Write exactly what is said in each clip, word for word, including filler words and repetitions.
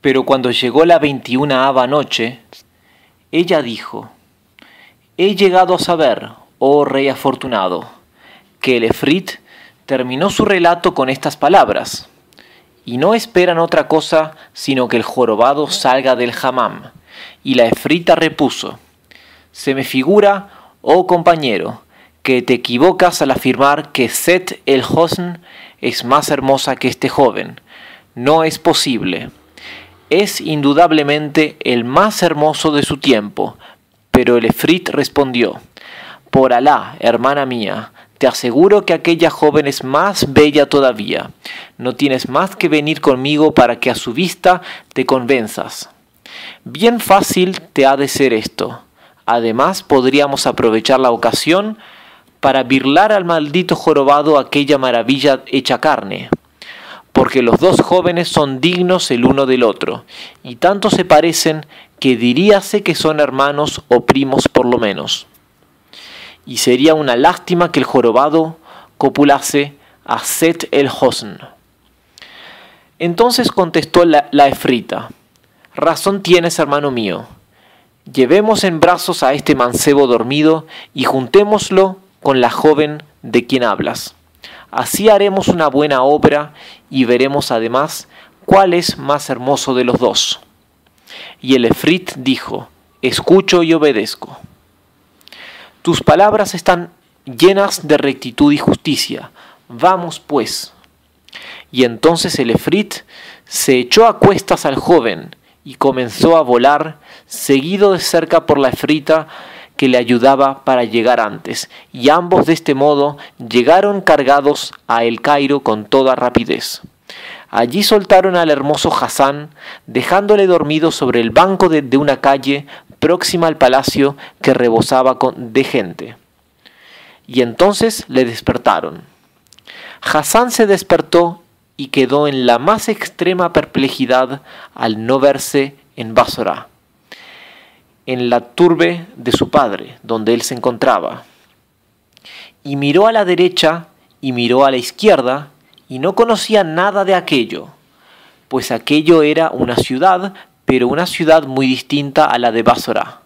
Pero cuando llegó la veintiunava noche, ella dijo: He llegado a saber, oh rey afortunado, que el efrit terminó su relato con estas palabras, y no esperan otra cosa sino que el jorobado salga del hammam. Y la efrita repuso: Se me figura, oh compañero, que te equivocas al afirmar que Set el Hosn es más hermosa que este joven. No es posible. Es indudablemente el más hermoso de su tiempo. Pero el efrit respondió: Por Alá, hermana mía, te aseguro que aquella joven es más bella todavía. No tienes más que venir conmigo para que a su vista te convenzas. Bien fácil te ha de ser esto. Además, podríamos aprovechar la ocasión para birlar al maldito jorobado aquella maravilla hecha carne, porque los dos jóvenes son dignos el uno del otro, y tanto se parecen que diríase que son hermanos o primos por lo menos. Y sería una lástima que el jorobado copulase a Set el Hosn. Entonces contestó la, la efrita: Razón tienes, hermano mío. Llevemos en brazos a este mancebo dormido y juntémoslo con la joven de quien hablas. Así haremos una buena obra y veremos además cuál es más hermoso de los dos. Y el efrit dijo: Escucho y obedezco. Tus palabras están llenas de rectitud y justicia. Vamos pues. Y entonces el efrit se echó a cuestas al joven y comenzó a volar, seguido de cerca por la efrita que le ayudaba para llegar antes, y ambos de este modo llegaron cargados a El Cairo con toda rapidez. Allí soltaron al hermoso Hasán, dejándole dormido sobre el banco de, de una calle próxima al palacio que rebosaba con, de gente. Y entonces le despertaron. Hasán se despertó y quedó en la más extrema perplejidad al no verse en Basora, en la turbe de su padre, donde él se encontraba. Y miró a la derecha y miró a la izquierda, y no conocía nada de aquello, pues aquello era una ciudad, pero una ciudad muy distinta a la de Basora.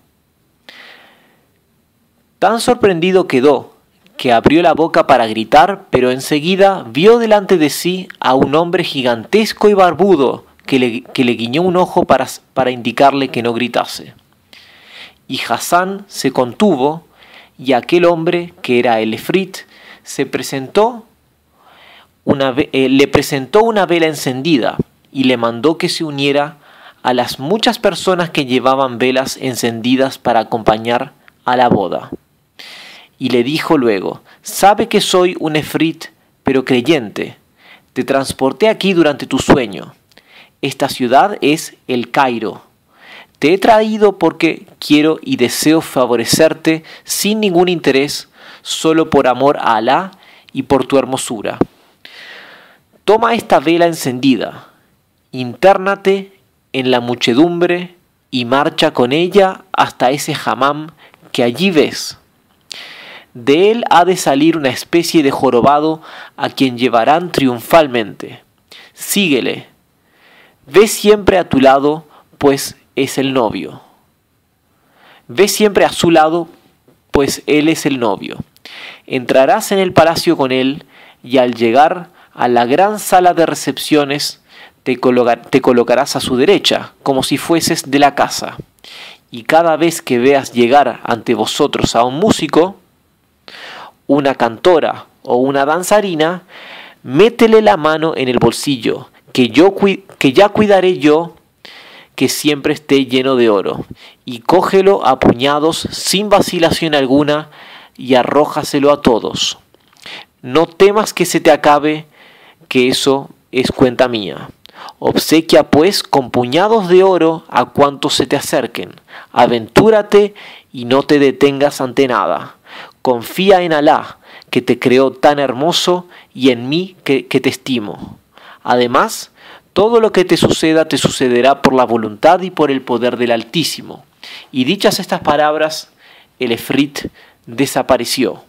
Tan sorprendido quedó, que abrió la boca para gritar, pero enseguida vio delante de sí a un hombre gigantesco y barbudo, que le, que le guiñó un ojo para, para indicarle que no gritase. Y Hasán se contuvo, y aquel hombre, que era el efrit, se presentó una, eh, le presentó una vela encendida, y le mandó que se uniera a las muchas personas que llevaban velas encendidas para acompañar a la boda. Y le dijo luego: Sabe que soy un efrit, pero creyente. Te transporté aquí durante tu sueño. Esta ciudad es El Cairo. Te he traído porque quiero y deseo favorecerte sin ningún interés, solo por amor a Alá y por tu hermosura. Toma esta vela encendida, intérnate en la muchedumbre y marcha con ella hasta ese hammam que allí ves. De él ha de salir una especie de jorobado a quien llevarán triunfalmente. Síguele. Ve siempre a tu lado, pues es el novio. Ve siempre a su lado, pues él es el novio. Entrarás en el palacio con él, y al llegar a la gran sala de recepciones, te, coloca- te colocarás a su derecha, como si fueses de la casa. Y cada vez que veas llegar ante vosotros a un músico, una cantora o una danzarina, métele la mano en el bolsillo, que, yo que ya cuidaré yo que siempre esté lleno de oro, y cógelo a puñados sin vacilación alguna y arrójaselo a todos. No temas que se te acabe, que eso es cuenta mía. Obsequia pues con puñados de oro a cuantos se te acerquen. Aventúrate y no te detengas ante nada. Confía en Alá, que te creó tan hermoso, y en mí, que, que te estimo. Además, todo lo que te suceda te sucederá por la voluntad y por el poder del Altísimo. Y dichas estas palabras, el efrit desapareció.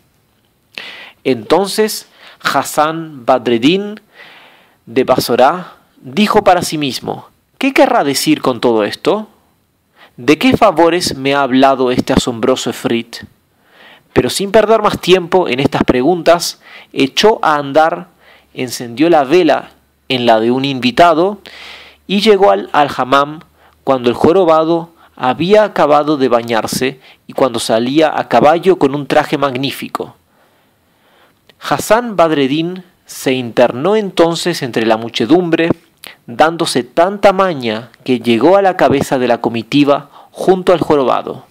Entonces Hasán Badreddin de Basora dijo para sí mismo: ¿Qué querrá decir con todo esto? ¿De qué favores me ha hablado este asombroso efrit? Pero sin perder más tiempo en estas preguntas, echó a andar, encendió la vela en la de un invitado y llegó al, al hammam cuando el jorobado había acabado de bañarse y cuando salía a caballo con un traje magnífico. Hassan Badreddin se internó entonces entre la muchedumbre, dándose tanta maña que llegó a la cabeza de la comitiva junto al jorobado.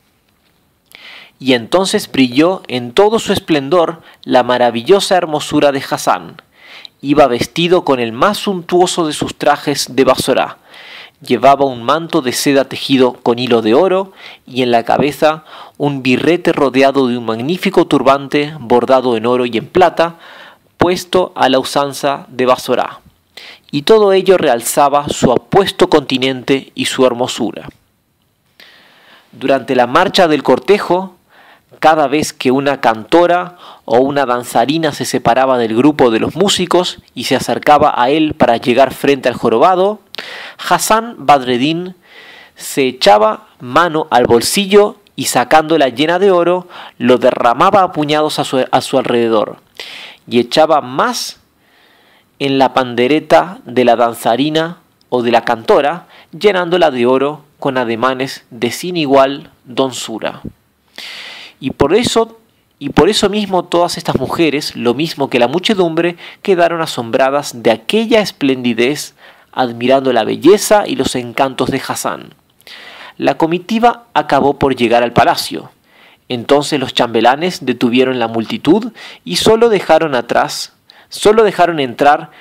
Y entonces brilló en todo su esplendor la maravillosa hermosura de Hassan. Iba vestido con el más suntuoso de sus trajes de Basorá. Llevaba un manto de seda tejido con hilo de oro y en la cabeza un birrete rodeado de un magnífico turbante bordado en oro y en plata, puesto a la usanza de Basorá. Y todo ello realzaba su apuesto continente y su hermosura. Durante la marcha del cortejo, cada vez que una cantora o una danzarina se separaba del grupo de los músicos y se acercaba a él para llegar frente al jorobado, Hassan Badreddin se echaba mano al bolsillo y sacándola llena de oro, lo derramaba a puñados a su, a su alrededor y echaba más en la pandereta de la danzarina o de la cantora, llenándola de oro con ademanes de sin igual donsura. Y por eso, y por eso mismo todas estas mujeres, lo mismo que la muchedumbre, quedaron asombradas de aquella esplendidez, admirando la belleza y los encantos de Hassan. La comitiva acabó por llegar al palacio. Entonces los chambelanes detuvieron la multitud y solo dejaron atrás, solo dejaron entrar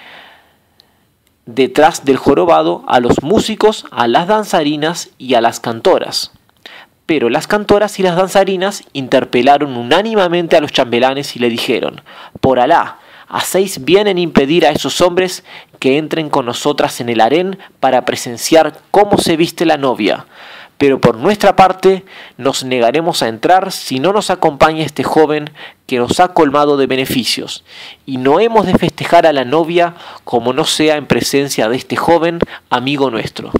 detrás del jorobado a los músicos, a las danzarinas y a las cantoras. Pero las cantoras y las danzarinas interpelaron unánimemente a los chambelanes y le dijeron: «Por Alá, hacéis bien en impedir a esos hombres que entren con nosotras en el harén para presenciar cómo se viste la novia. Pero por nuestra parte nos negaremos a entrar si no nos acompaña este joven que nos ha colmado de beneficios, y no hemos de festejar a la novia como no sea en presencia de este joven amigo nuestro».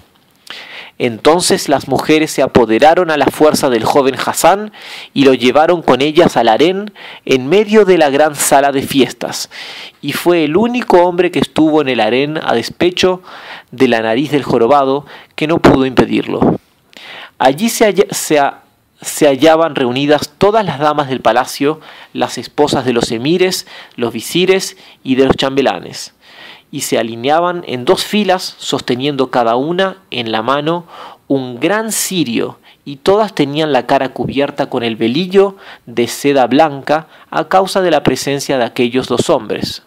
Entonces las mujeres se apoderaron a la fuerza del joven Hassan y lo llevaron con ellas al harén en medio de la gran sala de fiestas, y fue el único hombre que estuvo en el harén a despecho de la nariz del jorobado, que no pudo impedirlo. Allí se, hall se, se hallaban reunidas todas las damas del palacio, las esposas de los emires, los visires y de los chambelanes, y se alineaban en dos filas, sosteniendo cada una en la mano un gran cirio, y todas tenían la cara cubierta con el velillo de seda blanca a causa de la presencia de aquellos dos hombres.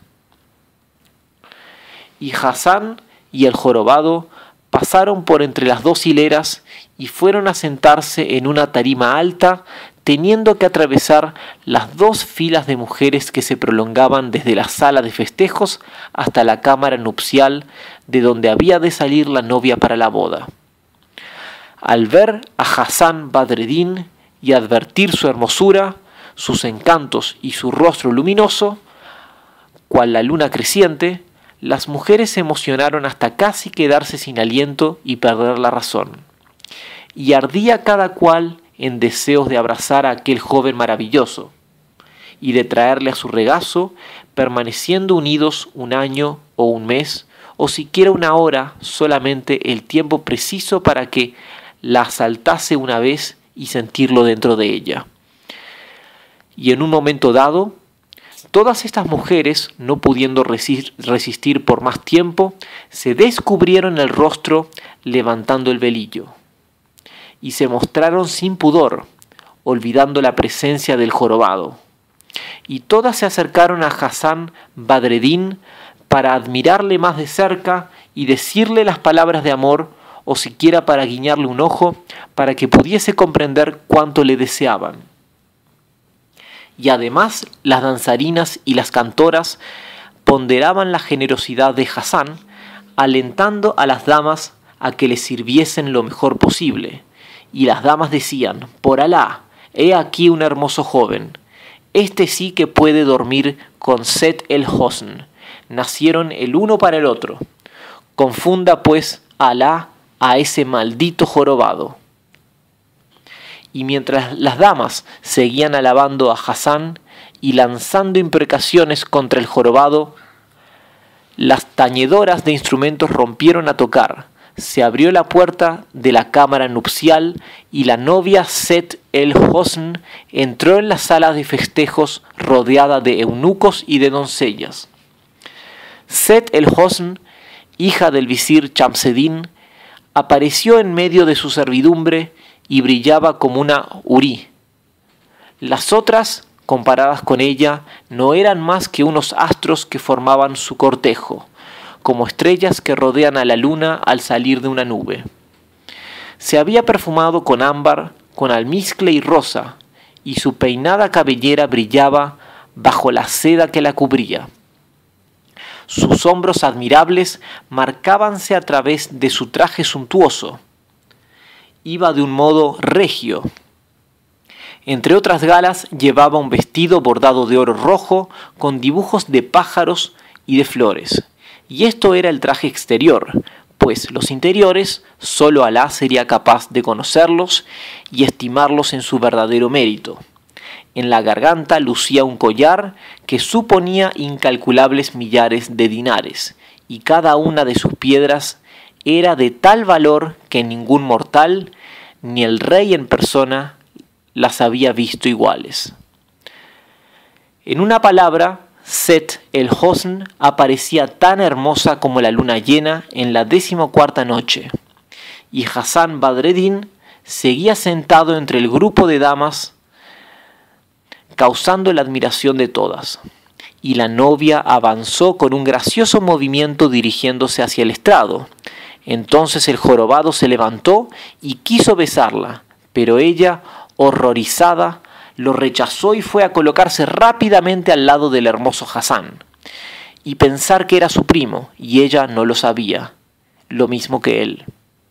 Y Hassan y el jorobado pasaron por entre las dos hileras y fueron a sentarse en una tarima alta, teniendo que atravesar las dos filas de mujeres que se prolongaban desde la sala de festejos hasta la cámara nupcial, de donde había de salir la novia para la boda. Al ver a Hassan Badreddin y advertir su hermosura, sus encantos y su rostro luminoso, cual la luna creciente, las mujeres se emocionaron hasta casi quedarse sin aliento y perder la razón. Y ardía cada cual en deseos de abrazar a aquel joven maravilloso y de traerle a su regazo, permaneciendo unidos un año o un mes, o siquiera una hora, solamente el tiempo preciso para que la asaltase una vez y sentirlo dentro de ella. Y en un momento dado, todas estas mujeres, no pudiendo resistir por más tiempo, se descubrieron el rostro levantando el velillo, y se mostraron sin pudor, olvidando la presencia del jorobado. Y todas se acercaron a Hassan Badreddin para admirarle más de cerca y decirle las palabras de amor, o siquiera para guiñarle un ojo, para que pudiese comprender cuánto le deseaban. Y además las danzarinas y las cantoras ponderaban la generosidad de Hassan, alentando a las damas a que le sirviesen lo mejor posible. Y las damas decían: «Por Alá, he aquí un hermoso joven. Este sí que puede dormir con Set el Hosn. Nacieron el uno para el otro. Confunda pues Alá a ese maldito jorobado. Y mientras las damas seguían alabando a Hasán y lanzando imprecaciones contra el jorobado, las tañedoras de instrumentos rompieron a tocar. Se abrió la puerta de la cámara nupcial y la novia Seth el-Hosn entró en la sala de festejos rodeada de eunucos y de doncellas. Seth el-Hosn, hija del visir Chamseddin, apareció en medio de su servidumbre y brillaba como una hurí. Las otras, comparadas con ella, no eran más que unos astros que formaban su cortejo, como estrellas que rodean a la luna al salir de una nube. Se había perfumado con ámbar, con almizcle y rosa, y su peinada cabellera brillaba bajo la seda que la cubría. Sus hombros admirables marcábanse a través de su traje suntuoso. Iba de un modo regio. Entre otras galas llevaba un vestido bordado de oro rojo con dibujos de pájaros y de flores. Y esto era el traje exterior, pues los interiores solo Alá sería capaz de conocerlos y estimarlos en su verdadero mérito. En la garganta lucía un collar que suponía incalculables millares de dinares, y cada una de sus piedras era de tal valor que ningún mortal, ni el rey en persona, las había visto iguales. En una palabra, Seth el-Hosn aparecía tan hermosa como la luna llena en la decimocuarta noche, y Hasán Badreddin seguía sentado entre el grupo de damas, causando la admiración de todas. Y la novia avanzó con un gracioso movimiento dirigiéndose hacia el estrado. Entonces el jorobado se levantó y quiso besarla, pero ella, horrorizada, lo rechazó y fue a colocarse rápidamente al lado del hermoso Hasán, y pensar que era su primo, y ella no lo sabía, lo mismo que él.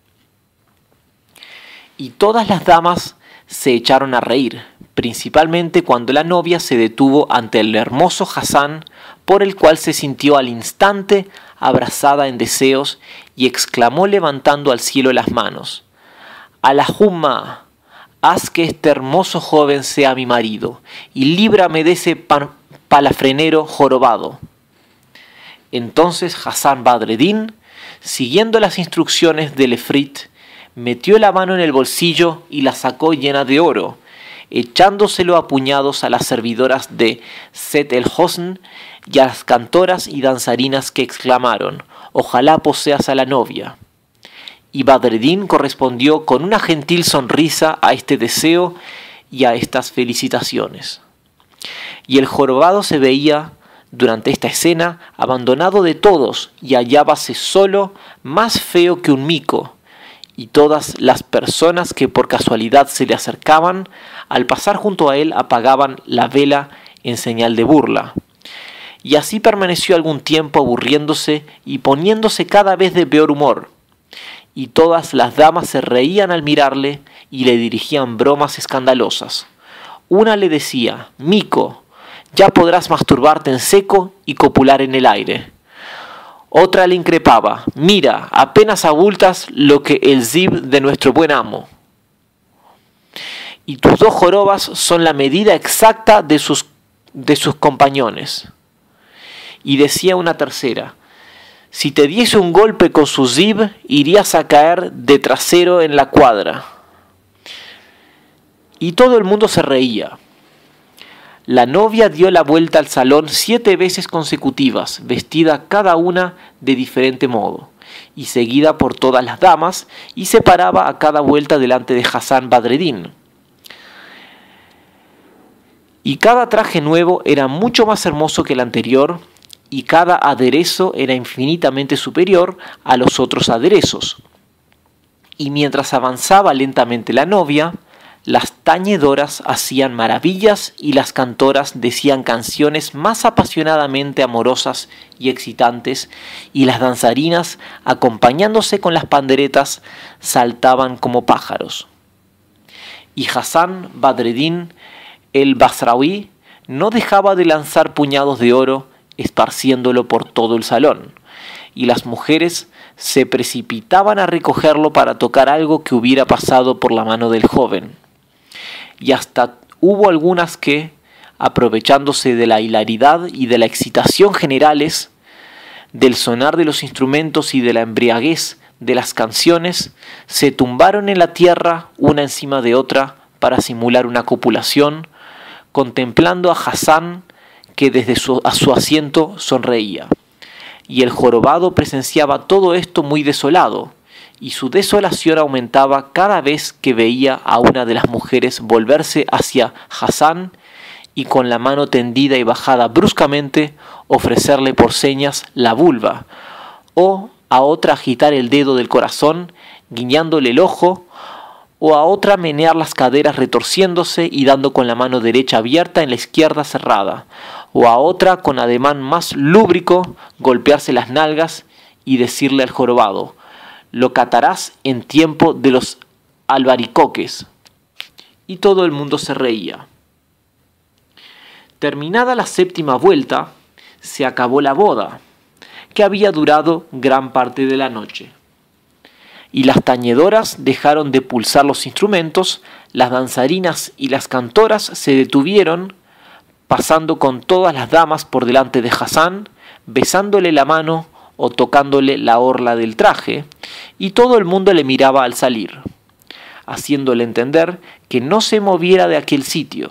Y todas las damas se echaron a reír, principalmente cuando la novia se detuvo ante el hermoso Hasán, por el cual se sintió al instante abrazada en deseos, y exclamó levantando al cielo las manos: «Allahumma, haz que este hermoso joven sea mi marido, y líbrame de ese palafrenero jorobado». Entonces Hasán Badreddin, siguiendo las instrucciones del efrit, metió la mano en el bolsillo y la sacó llena de oro, echándoselo a puñados a las servidoras de Seth el-Hosn y a las cantoras y danzarinas que exclamaron: «Ojalá poseas a la novia». Y Badreddin correspondió con una gentil sonrisa a este deseo y a estas felicitaciones. Y el jorobado se veía, durante esta escena, abandonado de todos y hallábase solo, más feo que un mico, y todas las personas que por casualidad se le acercaban, al pasar junto a él apagaban la vela en señal de burla. Y así permaneció algún tiempo aburriéndose y poniéndose cada vez de peor humor. Y todas las damas se reían al mirarle y le dirigían bromas escandalosas. Una le decía: «Mico, ya podrás masturbarte en seco y copular en el aire». Otra le increpaba: «Mira, apenas abultas lo que el zib de nuestro buen amo. Y tus dos jorobas son la medida exacta de sus, de sus compañones». Y decía una tercera: «Si te diese un golpe con su zib, irías a caer de trasero en la cuadra». Y todo el mundo se reía. La novia dio la vuelta al salón siete veces consecutivas, vestida cada una de diferente modo, y seguida por todas las damas, y se paraba a cada vuelta delante de Hasán Badreddin. Y cada traje nuevo era mucho más hermoso que el anterior, y cada aderezo era infinitamente superior a los otros aderezos. Y mientras avanzaba lentamente la novia, las tañedoras hacían maravillas y las cantoras decían canciones más apasionadamente amorosas y excitantes, y las danzarinas, acompañándose con las panderetas, saltaban como pájaros. Y Hasán Badreddin el Basraoui no dejaba de lanzar puñados de oro, esparciéndolo por todo el salón, y las mujeres se precipitaban a recogerlo para tocar algo que hubiera pasado por la mano del joven. Y hasta hubo algunas que, aprovechándose de la hilaridad y de la excitación generales, del sonar de los instrumentos y de la embriaguez de las canciones, se tumbaron en la tierra una encima de otra para simular una copulación, contemplando a Hasán, que desde su, a su asiento sonreía. Y el jorobado presenciaba todo esto muy desolado, y su desolación aumentaba cada vez que veía a una de las mujeres volverse hacia Hasán y con la mano tendida y bajada bruscamente ofrecerle por señas la vulva, o a otra agitar el dedo del corazón guiñándole el ojo, o a otra menear las caderas retorciéndose y dando con la mano derecha abierta en la izquierda cerrada, o a otra con ademán más lúbrico golpearse las nalgas y decirle al jorobado: lo catarás en tiempo de los albaricoques. Y todo el mundo se reía. Terminada la séptima vuelta, se acabó la boda, que había durado gran parte de la noche. Y las tañedoras dejaron de pulsar los instrumentos, las danzarinas y las cantoras se detuvieron, pasando con todas las damas por delante de Hasán, besándole la mano o tocándole la orla del traje, y todo el mundo le miraba al salir, haciéndole entender que no se moviera de aquel sitio.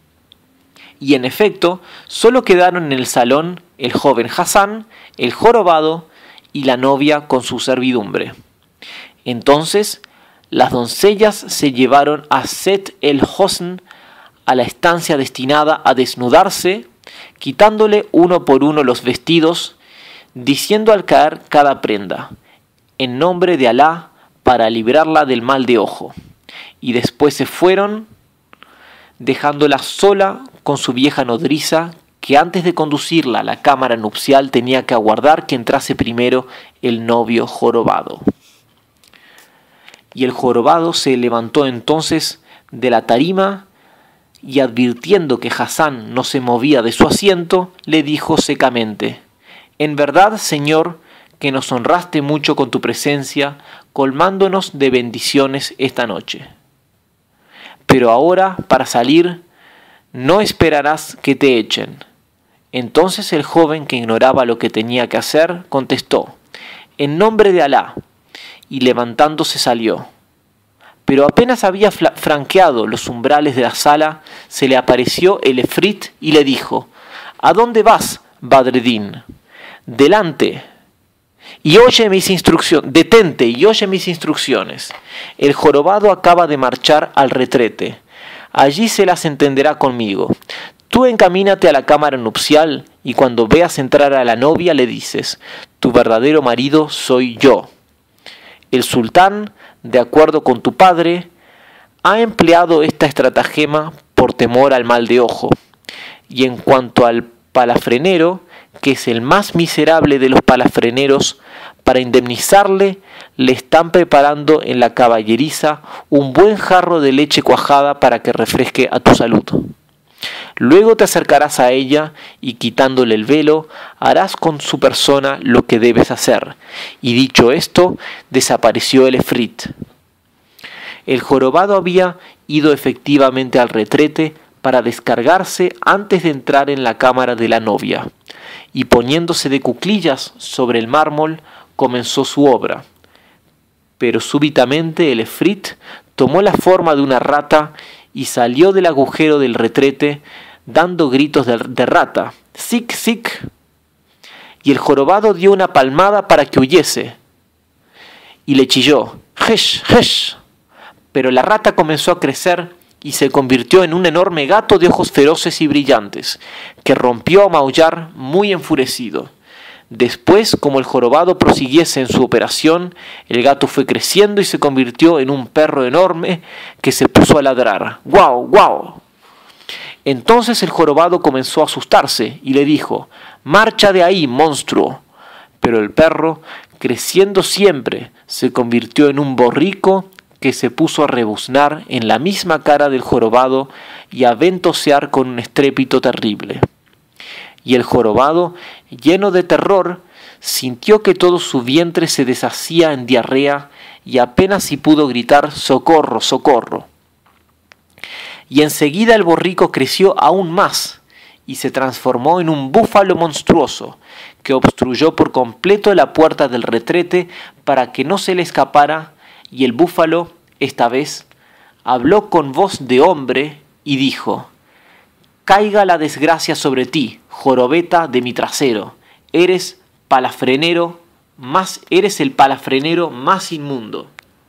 Y en efecto, solo quedaron en el salón el joven Hasán, el jorobado y la novia con su servidumbre. Entonces las doncellas se llevaron a Seth el Hosn a la estancia destinada a desnudarse, quitándole uno por uno los vestidos, diciendo al caer cada prenda: en nombre de Alá, para librarla del mal de ojo. Y después se fueron, dejándola sola con su vieja nodriza, que antes de conducirla a la cámara nupcial tenía que aguardar que entrase primero el novio jorobado. Y el jorobado se levantó entonces de la tarima y, advirtiendo que Hasán no se movía de su asiento, le dijo secamente: en verdad, Señor, que nos honraste mucho con tu presencia, colmándonos de bendiciones esta noche. Pero ahora, para salir, no esperarás que te echen. Entonces el joven, que ignoraba lo que tenía que hacer, contestó: en nombre de Alá, y levantándose salió. Pero apenas había franqueado los umbrales de la sala, se le apareció el efrit y le dijo: ¿a dónde vas, Badreddin? Delante, y oye mis instrucciones. Detente y oye mis instrucciones. El jorobado acaba de marchar al retrete. Allí se las entenderá conmigo. Tú encamínate a la cámara nupcial y cuando veas entrar a la novia le dices: tu verdadero marido soy yo. El sultán, de acuerdo con tu padre, ha empleado esta estratagema por temor al mal de ojo. Y en cuanto al palafrenero, que es el más miserable de los palafreneros, para indemnizarle, le están preparando en la caballeriza un buen jarro de leche cuajada para que refresque a tu salud. Luego te acercarás a ella y, quitándole el velo, harás con su persona lo que debes hacer. Y dicho esto, desapareció el efrit. El jorobado había ido efectivamente al retrete para descargarse antes de entrar en la cámara de la novia, y poniéndose de cuclillas sobre el mármol, comenzó su obra. Pero súbitamente el efrit tomó la forma de una rata y salió del agujero del retrete dando gritos de, de rata: ¡sic, sic! Y el jorobado dio una palmada para que huyese y le chilló: ¡hesh, hesh! Pero la rata comenzó a crecer y se convirtió en un enorme gato de ojos feroces y brillantes, que rompió a maullar muy enfurecido. Después, como el jorobado prosiguiese en su operación, el gato fue creciendo y se convirtió en un perro enorme que se puso a ladrar: ¡guau, guau! Entonces el jorobado comenzó a asustarse y le dijo: ¡marcha de ahí, monstruo! Pero el perro, creciendo siempre, se convirtió en un borrico que se puso a rebuznar en la misma cara del jorobado y a ventosear con un estrépito terrible. Y el jorobado, lleno de terror, sintió que todo su vientre se deshacía en diarrea y apenas si pudo gritar «¡Socorro, socorro!». Y enseguida el borrico creció aún más y se transformó en un búfalo monstruoso que obstruyó por completo la puerta del retrete para que no se le escapara, y el búfalo, esta vez, habló con voz de hombre y dijo: «Caiga la desgracia sobre ti, jorobeta de mi trasero, eres palafrenero, más eres el palafrenero más inmundo».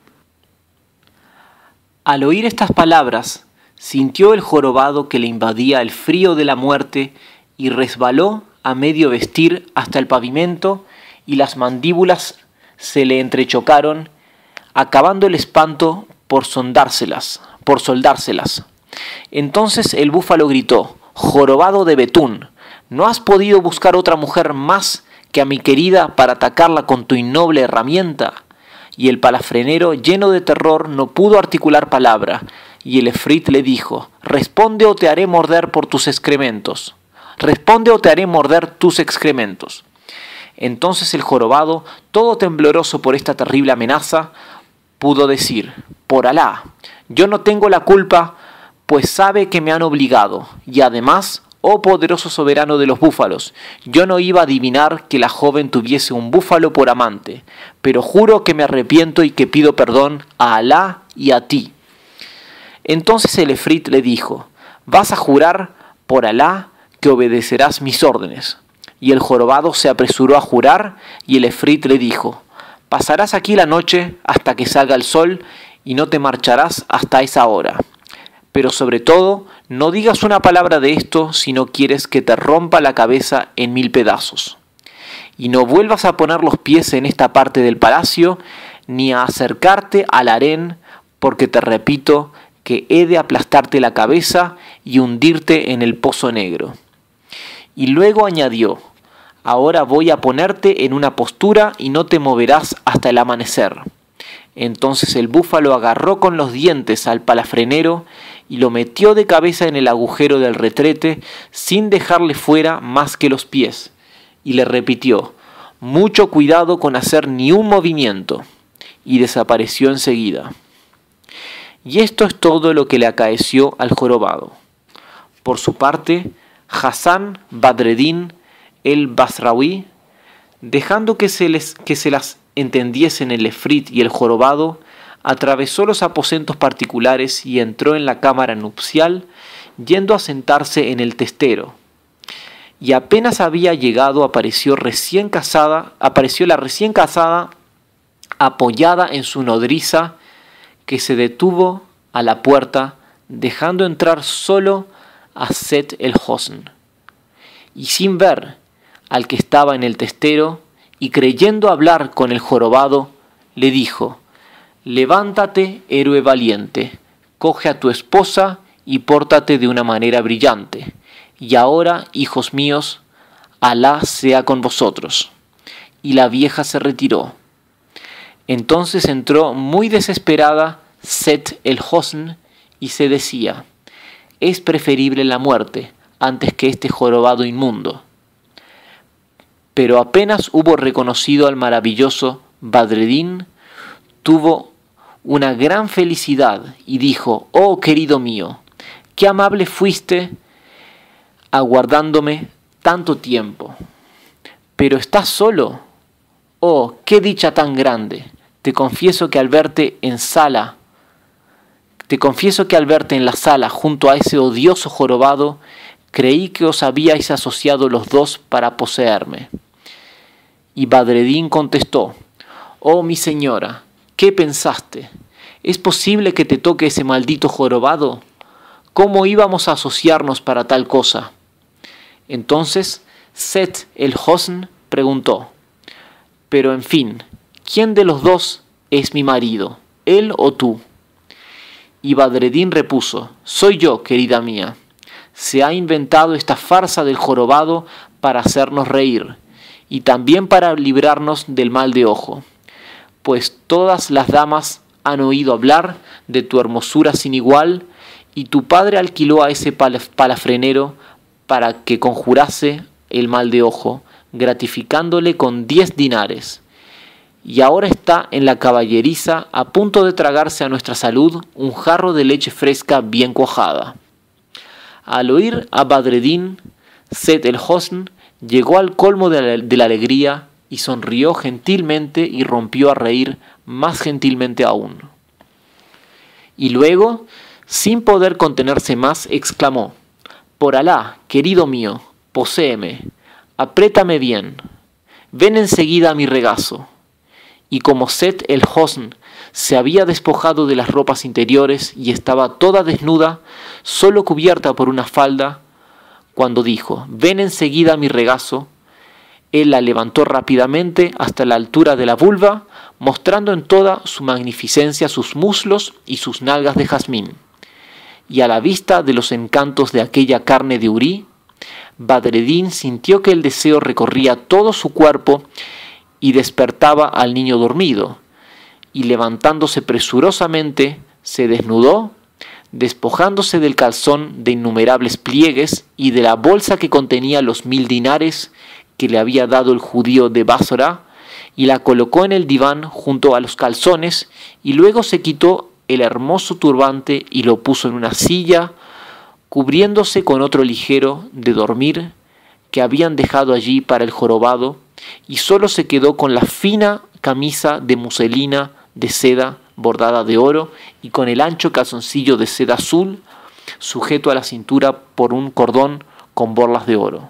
Al oír estas palabras, sintió el jorobado que le invadía el frío de la muerte y resbaló a medio vestir hasta el pavimento, y las mandíbulas se le entrechocaron, acabando el espanto por sondárselas, por soldárselas. Entonces el búfalo gritó: «Jorobado de Betún, ¿no has podido buscar otra mujer más que a mi querida para atacarla con tu innoble herramienta?». Y el palafrenero, lleno de terror, no pudo articular palabra, y el efrit le dijo: «Responde o te haré morder por tus excrementos. Responde o te haré morder tus excrementos». Entonces el jorobado, todo tembloroso por esta terrible amenaza, pudo decir: «Por Alá, yo no tengo la culpa, pues sabe que me han obligado, y además, oh poderoso soberano de los búfalos, yo no iba a adivinar que la joven tuviese un búfalo por amante, pero juro que me arrepiento y que pido perdón a Alá y a ti». Entonces el efrit le dijo: «Vas a jurar por Alá que obedecerás mis órdenes». Y el jorobado se apresuró a jurar, y el efrit le dijo: «Pasarás aquí la noche hasta que salga el sol, y no te marcharás hasta esa hora. Pero sobre todo, no digas una palabra de esto si no quieres que te rompa la cabeza en mil pedazos. Y no vuelvas a poner los pies en esta parte del palacio, ni a acercarte al harén, porque te repito que he de aplastarte la cabeza y hundirte en el pozo negro». Y luego añadió: «Ahora voy a ponerte en una postura y no te moverás hasta el amanecer». Entonces el búfalo agarró con los dientes al palafrenero y lo metió de cabeza en el agujero del retrete sin dejarle fuera más que los pies, y le repitió: «Mucho cuidado con hacer ni un movimiento», y desapareció enseguida. Y esto es todo lo que le acaeció al jorobado. Por su parte, Hassan Badreddin el Basraoui, dejando que se, les, que se las entendiesen el efrit y el jorobado, atravesó los aposentos particulares y entró en la cámara nupcial, yendo a sentarse en el testero. Y apenas había llegado, apareció recién casada, apareció la recién casada apoyada en su nodriza, que se detuvo a la puerta, dejando entrar solo a Seth el Hosn. Y sin ver al que estaba en el testero, y creyendo hablar con el jorobado, le dijo: «Levántate, héroe valiente, coge a tu esposa y pórtate de una manera brillante. Y ahora, hijos míos, Alá sea con vosotros». Y la vieja se retiró. Entonces entró muy desesperada Seth el Hosn y se decía: «Es preferible la muerte antes que este jorobado inmundo». Pero apenas hubo reconocido al maravilloso Badreddin, tuvo una gran felicidad y dijo: «Oh querido mío, qué amable fuiste aguardándome tanto tiempo. Pero estás solo. Oh, qué dicha tan grande. Te confieso que al verte en sala, te confieso que al verte en la sala junto a ese odioso jorobado, creí que os habíais asociado los dos para poseerme». Y Badreddin contestó: «Oh mi señora, ¿qué pensaste? ¿Es posible que te toque ese maldito jorobado? ¿Cómo íbamos a asociarnos para tal cosa?». Entonces Seth el Hosn preguntó: «Pero en fin, ¿quién de los dos es mi marido, él o tú?». Y Badreddin repuso: «Soy yo, querida mía. Se ha inventado esta farsa del jorobado para hacernos reír, y también para librarnos del mal de ojo, pues todas las damas han oído hablar de tu hermosura sin igual, y tu padre alquiló a ese palafrenero para que conjurase el mal de ojo, gratificándole con diez dinares, y ahora está en la caballeriza a punto de tragarse a nuestra salud un jarro de leche fresca bien cuajada. Al oír a Badreddin, Seth el-Hosn llegó al colmo de la, de la alegría y sonrió gentilmente y rompió a reír más gentilmente aún. Y luego, sin poder contenerse más, exclamó: «Por Alá, querido mío, poséeme, apriétame bien, ven enseguida a mi regazo». Y como Seth el-Hosn se había despojado de las ropas interiores y estaba toda desnuda, solo cubierta por una falda, cuando dijo: «Ven enseguida a mi regazo», él la levantó rápidamente hasta la altura de la vulva, mostrando en toda su magnificencia sus muslos y sus nalgas de jazmín. Y a la vista de los encantos de aquella carne de Urí, Badreddin sintió que el deseo recorría todo su cuerpo y despertaba al niño dormido, y levantándose presurosamente, se desnudó, despojándose del calzón de innumerables pliegues y de la bolsa que contenía los mil dinares que le había dado el judío de Básora, y la colocó en el diván junto a los calzones, y luego se quitó el hermoso turbante y lo puso en una silla, cubriéndose con otro ligero de dormir que habían dejado allí para el jorobado, y solo se quedó con la fina camisa de muselina de seda bordada de oro y con el ancho calzoncillo de seda azul sujeto a la cintura por un cordón con borlas de oro.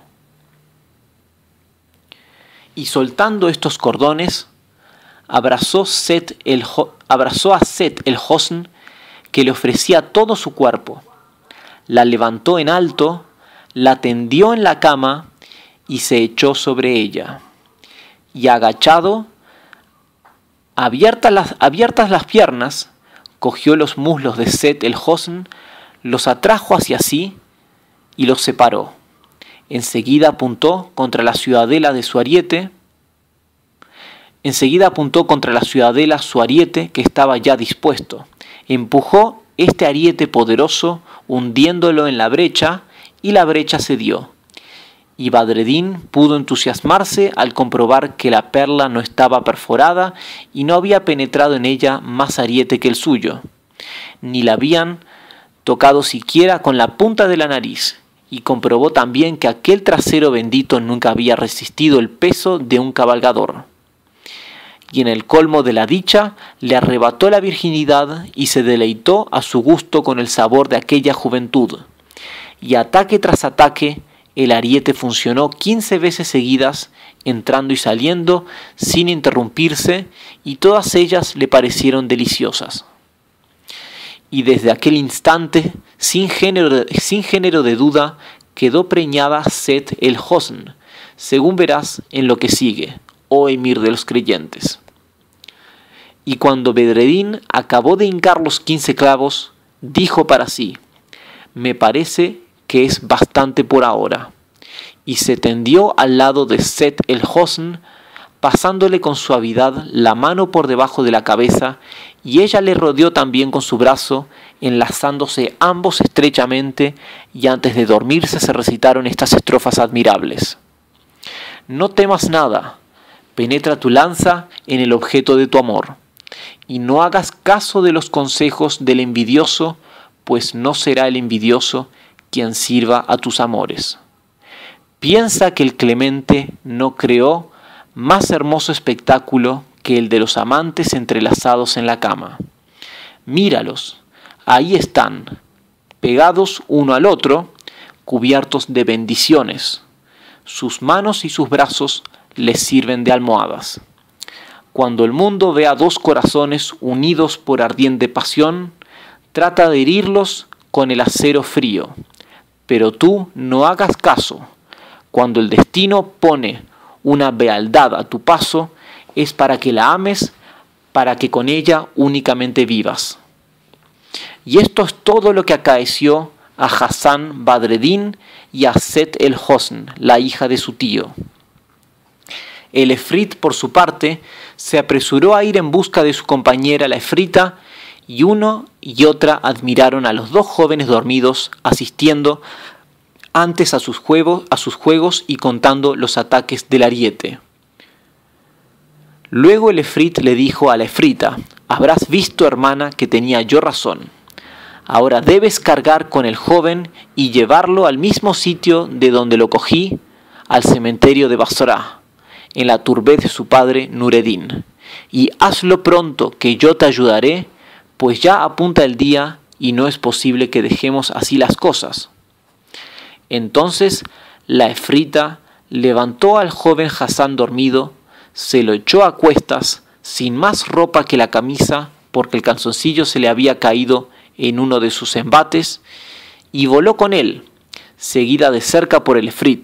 Y soltando estos cordones, abrazó, Seth el, abrazó a Seth el-Hosn, que le ofrecía todo su cuerpo, la levantó en alto, la tendió en la cama y se echó sobre ella. Y agachado, abiertas las, abiertas las piernas, cogió los muslos de Seth el-Hosn, los atrajo hacia sí y los separó. Enseguida apuntó contra la ciudadela de su ariete, enseguida apuntó contra la ciudadela su ariete que estaba ya dispuesto. Empujó este ariete poderoso, hundiéndolo en la brecha, y la brecha cedió. Y Badreddin pudo entusiasmarse al comprobar que la perla no estaba perforada y no había penetrado en ella más ariete que el suyo, ni la habían tocado siquiera con la punta de la nariz, y comprobó también que aquel trasero bendito nunca había resistido el peso de un cabalgador. Y en el colmo de la dicha le arrebató la virginidad y se deleitó a su gusto con el sabor de aquella juventud. Y ataque tras ataque, el ariete funcionó quince veces seguidas, entrando y saliendo sin interrumpirse, y todas ellas le parecieron deliciosas. Y desde aquel instante, sin género de, sin género de duda, quedó preñada Seth el-Hosn, según verás en lo que sigue, oh emir de los creyentes. Y cuando Bedreddin acabó de hincar los quince clavos, dijo para sí: «Me parece que es bastante por ahora», y se tendió al lado de Seth el-Hosn, pasándole con suavidad la mano por debajo de la cabeza, y ella le rodeó también con su brazo, enlazándose ambos estrechamente, y antes de dormirse se recitaron estas estrofas admirables: «No temas nada, penetra tu lanza en el objeto de tu amor, y no hagas caso de los consejos del envidioso, pues no será el envidioso quien sirva a tus amores. Piensa que el clemente no creó más hermoso espectáculo que el de los amantes entrelazados en la cama. Míralos, ahí están, pegados uno al otro, cubiertos de bendiciones. Sus manos y sus brazos les sirven de almohadas. Cuando el mundo ve a dos corazones unidos por ardiente pasión, trata de herirlos con el acero frío. Pero tú no hagas caso. Cuando el destino pone una bealdad a tu paso, es para que la ames, para que con ella únicamente vivas». Y esto es todo lo que acaeció a Hassan Badreddin y a Seth el-Hosn, la hija de su tío. El efrit, por su parte, se apresuró a ir en busca de su compañera la efrita, y uno y otra admiraron a los dos jóvenes dormidos asistiendo antes a sus juegos, a sus juegos y contando los ataques del ariete. Luego el efrit le dijo a la efrita: «Habrás visto, hermana, que tenía yo razón. Ahora debes cargar con el joven y llevarlo al mismo sitio de donde lo cogí, al cementerio de Basorá, en la turbé de su padre Nureddin. Y hazlo pronto, que yo te ayudaré, pues ya apunta el día y no es posible que dejemos así las cosas». Entonces la efrita levantó al joven Hasán dormido, se lo echó a cuestas, sin más ropa que la camisa, porque el calzoncillo se le había caído en uno de sus embates, y voló con él, seguida de cerca por el efrit.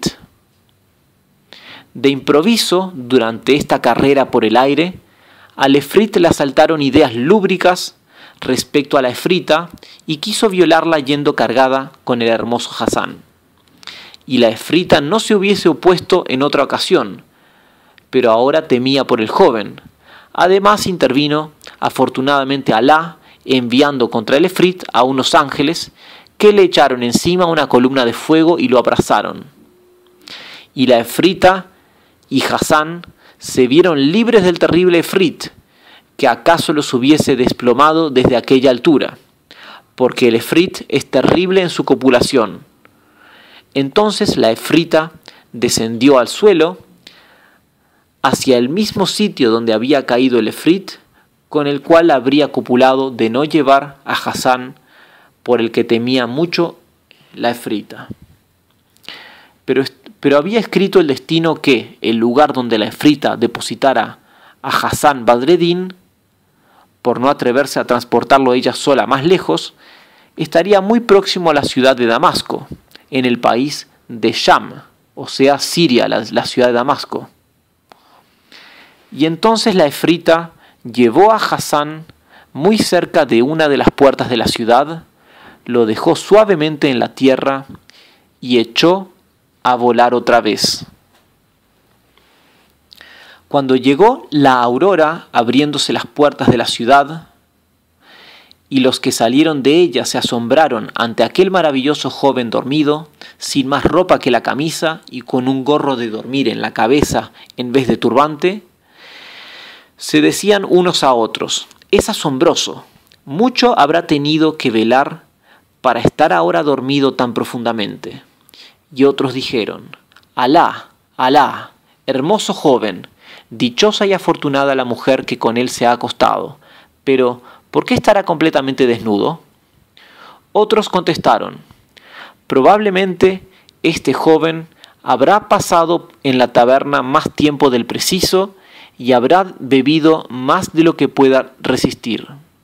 De improviso, durante esta carrera por el aire, al efrit le asaltaron ideas lúbricas respecto a la efrita y quiso violarla yendo cargada con el hermoso Hasán. Y la efrita no se hubiese opuesto en otra ocasión, pero ahora temía por el joven. Además intervino afortunadamente Alá, enviando contra el efrit a unos ángeles que le echaron encima una columna de fuego y lo abrazaron. Y la efrita y Hasán se vieron libres del terrible efrit, que acaso los hubiese desplomado desde aquella altura, porque el efrit es terrible en su copulación. Entonces la efrita descendió al suelo, hacia el mismo sitio donde había caído el efrit, con el cual habría copulado de no llevar a Hasán, por el que temía mucho la efrita. Pero, pero había escrito el destino que el lugar donde la efrita depositara a Hasán Badreddin, por no atreverse a transportarlo ella sola más lejos, estaría muy próximo a la ciudad de Damasco, en el país de Sham, o sea, Siria, la, la ciudad de Damasco. Y entonces la efrita llevó a Hasán muy cerca de una de las puertas de la ciudad, lo dejó suavemente en la tierra y echó a volar otra vez. Cuando llegó la aurora, abriéndose las puertas de la ciudad, y los que salieron de ella se asombraron ante aquel maravilloso joven dormido, sin más ropa que la camisa y con un gorro de dormir en la cabeza en vez de turbante, se decían unos a otros: «Es asombroso, mucho habrá tenido que velar para estar ahora dormido tan profundamente». Y otros dijeron: «Alá, Alá, hermoso joven, dichosa y afortunada la mujer que con él se ha acostado, pero ¿por qué estará completamente desnudo?». Otros contestaron: «Probablemente este joven habrá pasado en la taberna más tiempo del preciso y habrá bebido más de lo que pueda resistir.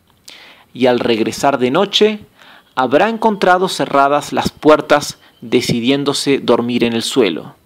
Y al regresar de noche, habrá encontrado cerradas las puertas, decidiéndose dormir en el suelo».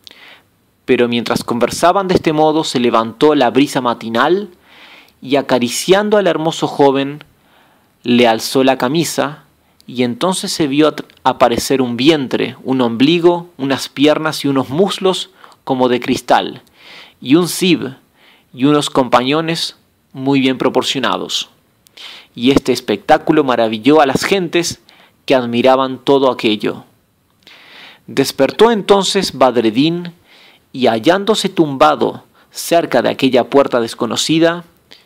Pero mientras conversaban de este modo, se levantó la brisa matinal y, acariciando al hermoso joven, le alzó la camisa, y entonces se vio aparecer un vientre, un ombligo, unas piernas y unos muslos como de cristal, y un zib y unos compañones muy bien proporcionados. Y este espectáculo maravilló a las gentes que admiraban todo aquello. Despertó entonces Badreddin y, hallándose tumbado cerca de aquella puerta desconocida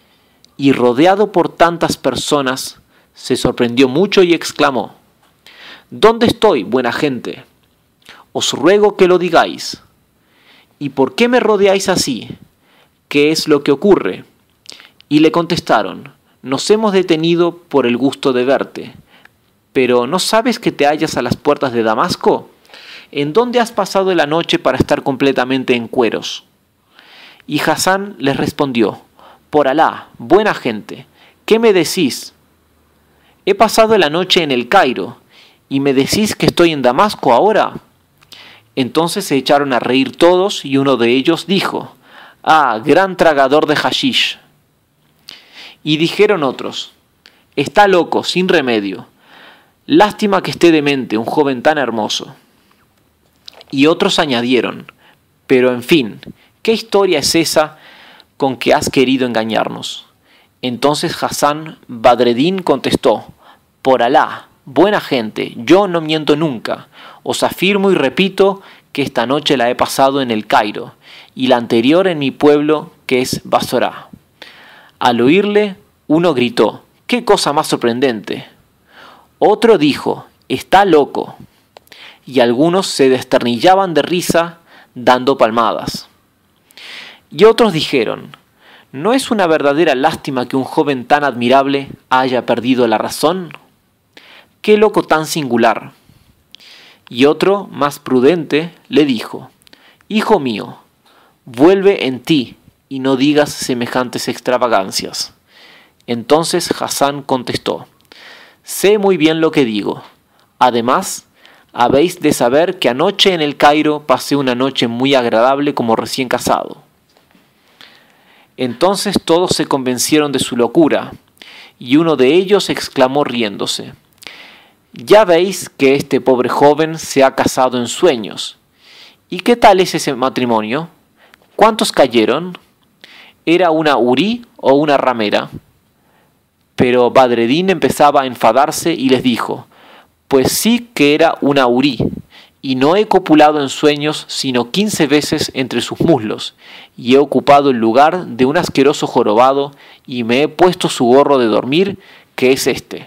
y rodeado por tantas personas, se sorprendió mucho y exclamó: «¿Dónde estoy, buena gente? Os ruego que lo digáis. ¿Y por qué me rodeáis así? ¿Qué es lo que ocurre?». Y le contestaron: «Nos hemos detenido por el gusto de verte. Pero ¿no sabes que te hallas a las puertas de Damasco? ¿En dónde has pasado la noche para estar completamente en cueros?». Y Hasán les respondió: «Por Alá, buena gente, ¿qué me decís? He pasado la noche en el Cairo, ¿y me decís que estoy en Damasco ahora?». Entonces se echaron a reír todos, y uno de ellos dijo: «Ah, gran tragador de hashish». Y dijeron otros: «Está loco, sin remedio. Lástima que esté demente un joven tan hermoso». Y otros añadieron: «Pero en fin, ¿qué historia es esa con que has querido engañarnos?». Entonces Hasán Badreddin contestó: «Por Alá, buena gente, yo no miento nunca. Os afirmo y repito que esta noche la he pasado en el Cairo, y la anterior en mi pueblo, que es Basorá. Al oírle, uno gritó, ¡qué cosa más sorprendente! Otro dijo, está loco. Y algunos se desternillaban de risa, dando palmadas. Y otros dijeron, ¿no es una verdadera lástima que un joven tan admirable haya perdido la razón? ¡Qué loco tan singular! Y otro, más prudente, le dijo, Hijo mío, vuelve en ti y no digas semejantes extravagancias. Entonces Hasán contestó, Sé muy bien lo que digo. Además, habéis de saber que anoche en el Cairo pasé una noche muy agradable como recién casado. Entonces todos se convencieron de su locura, y uno de ellos exclamó riéndose, Ya veis que este pobre joven se ha casado en sueños. ¿Y qué tal es ese matrimonio? ¿Cuántos cayeron? ¿Era una hurí o una ramera? Pero Badreddin empezaba a enfadarse y les dijo, Pues sí que era una hurí, y no he copulado en sueños sino quince veces entre sus muslos, y he ocupado el lugar de un asqueroso jorobado, y me he puesto su gorro de dormir, que es este.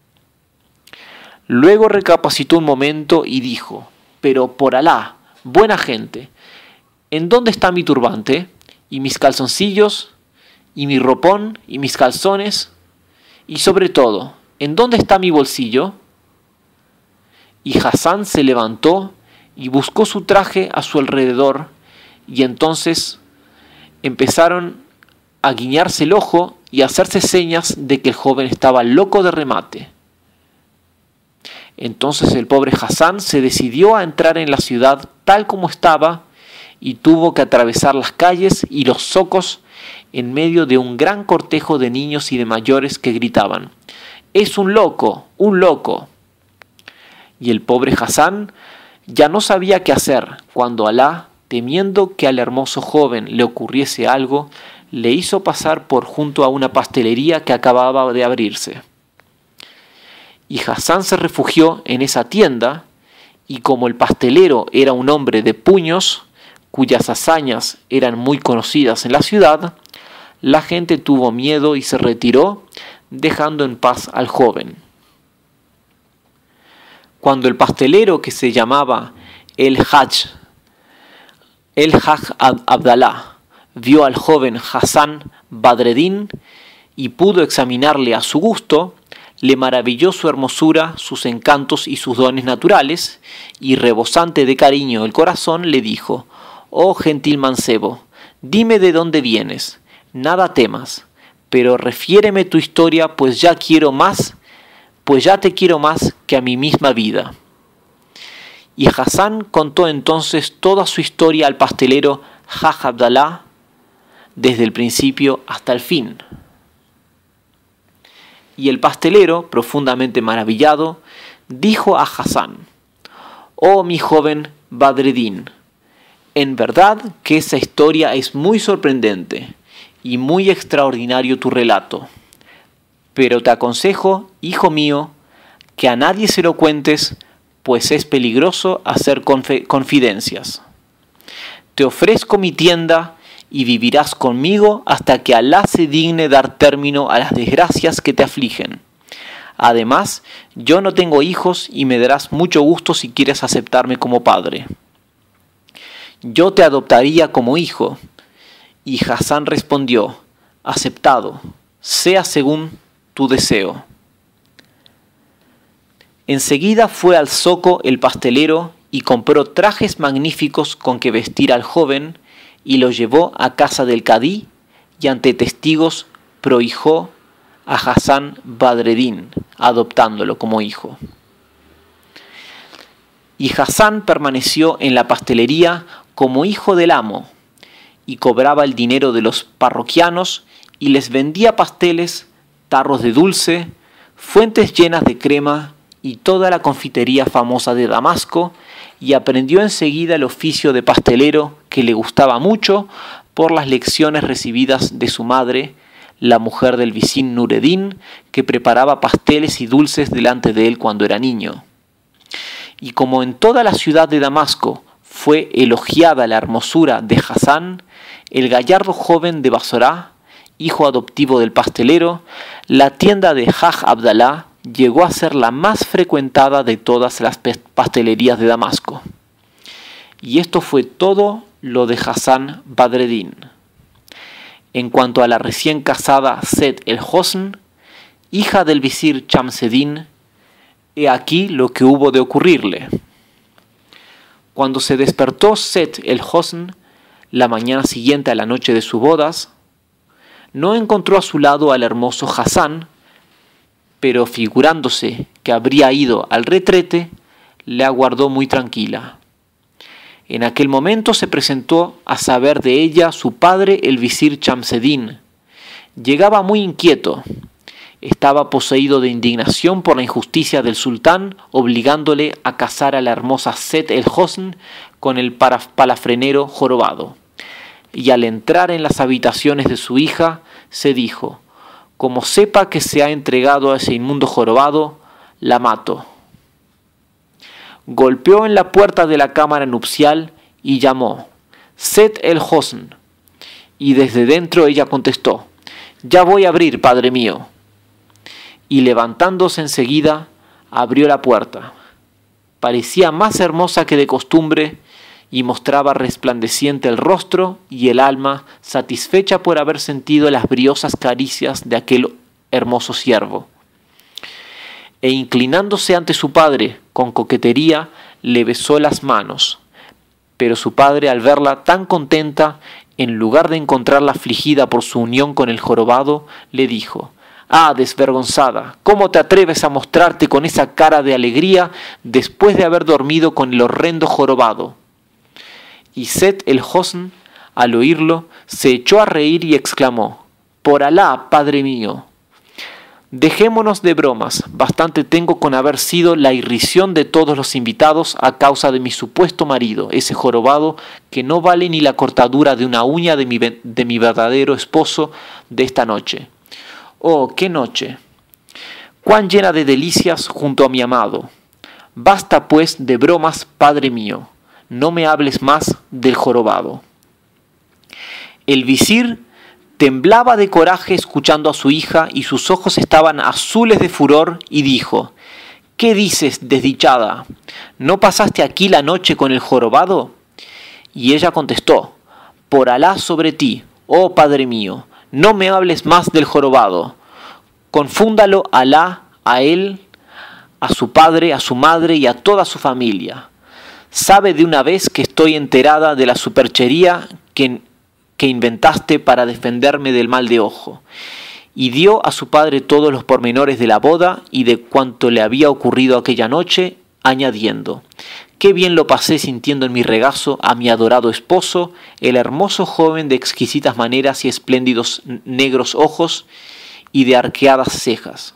Luego recapacitó un momento y dijo, Pero por Alá, buena gente, ¿en dónde está mi turbante? ¿Y mis calzoncillos? ¿Y mi ropón? ¿Y mis calzones? Y sobre todo, ¿en dónde está mi bolsillo? Y Hasán se levantó y buscó su traje a su alrededor, y entonces empezaron a guiñarse el ojo y a hacerse señas de que el joven estaba loco de remate. Entonces el pobre Hasán se decidió a entrar en la ciudad tal como estaba y tuvo que atravesar las calles y los zocos en medio de un gran cortejo de niños y de mayores que gritaban, ¡Es un loco! ¡Un loco! Y el pobre Hasán ya no sabía qué hacer cuando Alá, temiendo que al hermoso joven le ocurriese algo, le hizo pasar por junto a una pastelería que acababa de abrirse. Y Hasán se refugió en esa tienda, y como el pastelero era un hombre de puños, cuyas hazañas eran muy conocidas en la ciudad, la gente tuvo miedo y se retiró, dejando en paz al joven. Cuando el pastelero, que se llamaba el Hajj, el Hajj Abdalá, vio al joven Hasán Badreddin y pudo examinarle a su gusto, le maravilló su hermosura, sus encantos y sus dones naturales, y rebosante de cariño el corazón le dijo, «Oh gentil mancebo, dime de dónde vienes, nada temas, pero refiéreme tu historia, pues ya quiero más, pues ya te quiero más que a mi misma vida». Y Hasán contó entonces toda su historia al pastelero Hajj Abdalá, desde el principio hasta el fin. Y el pastelero, profundamente maravillado, dijo a Hasán, «Oh mi joven Badreddin, en verdad que esa historia es muy sorprendente y muy extraordinario tu relato. Pero te aconsejo, hijo mío, que a nadie se lo cuentes, pues es peligroso hacer confidencias. Te ofrezco mi tienda y vivirás conmigo hasta que Alá se digne dar término a las desgracias que te afligen. Además, yo no tengo hijos y me darás mucho gusto si quieres aceptarme como padre. Yo te adoptaría como hijo». Y Hasán respondió, «Aceptado, sea según tu deseo». Enseguida fue al zoco el pastelero y compró trajes magníficos con que vestir al joven, y lo llevó a casa del cadí, y ante testigos prohijó a Hasán Badreddin, adoptándolo como hijo. Y Hasán permaneció en la pastelería como hijo del amo, y cobraba el dinero de los parroquianos, y les vendía pasteles, tarros de dulce, fuentes llenas de crema, y toda la confitería famosa de Damasco, y aprendió enseguida el oficio de pastelero, que le gustaba mucho por las lecciones recibidas de su madre, la mujer del visir Nureddin, que preparaba pasteles y dulces delante de él cuando era niño. Y como en toda la ciudad de Damasco fue elogiada la hermosura de Hassan, el gallardo joven de Basorá, hijo adoptivo del pastelero, la tienda de Haj Abdalá llegó a ser la más frecuentada de todas las pastelerías de Damasco. Y esto fue todo lo de Hassan Badreddin. En cuanto a la recién casada Sett el-Hosn, hija del visir Shamseddin, he aquí lo que hubo de ocurrirle. Cuando se despertó Sett el-Hosn la mañana siguiente a la noche de sus bodas, no encontró a su lado al hermoso Hassan, pero figurándose que habría ido al retrete, le aguardó muy tranquila. En aquel momento se presentó a saber de ella su padre el visir Shamseddin. Llegaba muy inquieto. Estaba poseído de indignación por la injusticia del sultán, obligándole a casar a la hermosa Sett el-Hosn con el palafrenero jorobado. Y al entrar en las habitaciones de su hija, se dijo: como sepa que se ha entregado a ese inmundo jorobado, la mato. Golpeó en la puerta de la cámara nupcial y llamó: Sett el-Hosn. Y desde dentro ella contestó: ya voy a abrir, padre mío. Y levantándose enseguida, abrió la puerta. Parecía más hermosa que de costumbre y mostraba resplandeciente el rostro y el alma, satisfecha por haber sentido las briosas caricias de aquel hermoso siervo. E inclinándose ante su padre con coquetería, le besó las manos. Pero su padre, al verla tan contenta, en lugar de encontrarla afligida por su unión con el jorobado, le dijo: ah, desvergonzada, ¿cómo te atreves a mostrarte con esa cara de alegría después de haber dormido con el horrendo jorobado? Y Sett el-Hosn, al oírlo, se echó a reír y exclamó: por Alá, padre mío, dejémonos de bromas, bastante tengo con haber sido la irrisión de todos los invitados a causa de mi supuesto marido, ese jorobado que no vale ni la cortadura de una uña de mi, de mi verdadero esposo de esta noche. Oh, qué noche, cuán llena de delicias junto a mi amado. Basta pues de bromas, padre mío, no me hables más del jorobado. El visir temblaba de coraje escuchando a su hija y sus ojos estaban azules de furor y dijo: ¿qué dices, desdichada? ¿No pasaste aquí la noche con el jorobado? Y ella contestó: por Alá sobre ti, oh padre mío, no me hables más del jorobado. Confúndalo Alá a él, a su padre, a su madre y a toda su familia. Sabe de una vez que estoy enterada de la superchería que, que inventaste para defenderme del mal de ojo. Y dio a su padre todos los pormenores de la boda y de cuanto le había ocurrido aquella noche, añadiendo: qué bien lo pasé sintiendo en mi regazo a mi adorado esposo, el hermoso joven de exquisitas maneras y espléndidos negros ojos y de arqueadas cejas.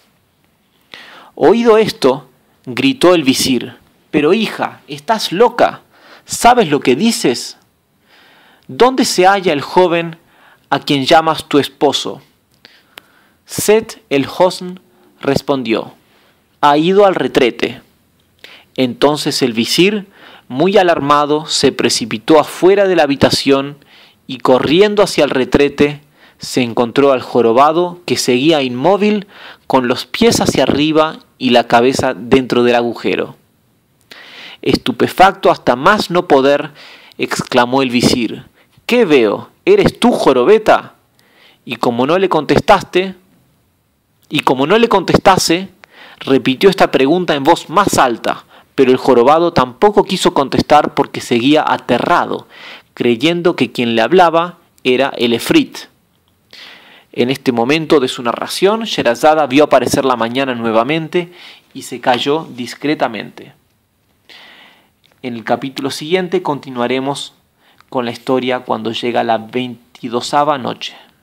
Oído esto, gritó el visir: pero hija, ¿estás loca? ¿Sabes lo que dices? ¿Dónde se halla el joven a quien llamas tu esposo? Sett el-Hosn respondió: ha ido al retrete. Entonces el visir, muy alarmado, se precipitó afuera de la habitación y corriendo hacia el retrete, se encontró al jorobado que seguía inmóvil con los pies hacia arriba y la cabeza dentro del agujero. Estupefacto hasta más no poder, exclamó el visir: ¿qué veo? ¿Eres tú, jorobeta? Y como no le contestaste, y como no le contestase, repitió esta pregunta en voz más alta, pero el jorobado tampoco quiso contestar porque seguía aterrado, creyendo que quien le hablaba era el efrit. En este momento de su narración, Sherazada vio aparecer la mañana nuevamente y se calló discretamente. En el capítulo siguiente continuaremos con la historia cuando llega la veintidosava noche.